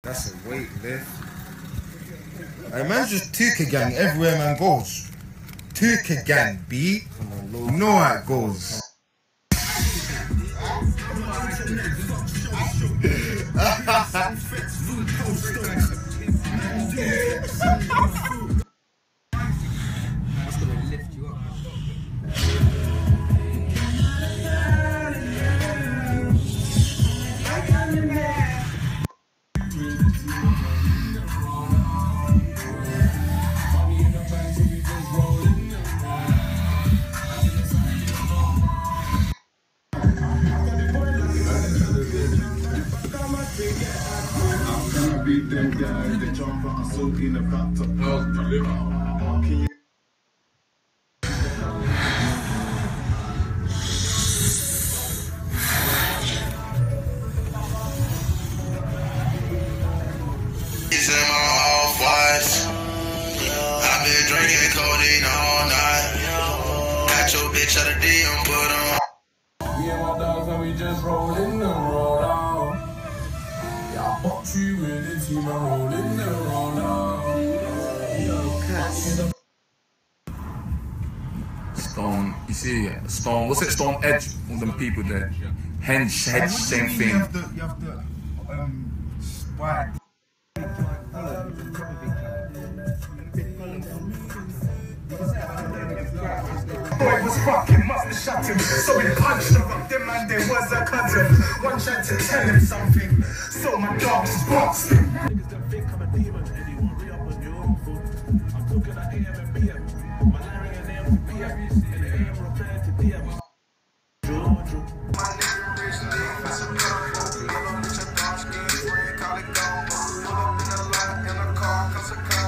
That's a weight lift. Hey, man's just Tuka gang everywhere man goes. Tuka gang beat. You know how it goes. Beat them guys, they jump out and soak in the bathtub. In my off-whites, I've been drinking codeine all night. Got your bitch out of DM, put on. Me and my dogs and we just rollin' and roll out. Yeah, I bought you with the team and rollin' and roll out. Stone, you see, Stone, what's it, Stone Edge? All them people there. Hedge, same thing. You have to swag. Boy was fucking, must have shot him. So he punched him up, them man there was a cousin. One tried to tell him something, so my dogs boxed him. Niggas don't think I'm a demon, and you want re-up on your own foot. I'm talking like AM and PM. My Larry and AM to PM, and the AM replying to DM. My nigga rich nigga, that's a girl. Pull up with your dark skin friend, call it gone. Pull up in a lot, in a car, cause a car.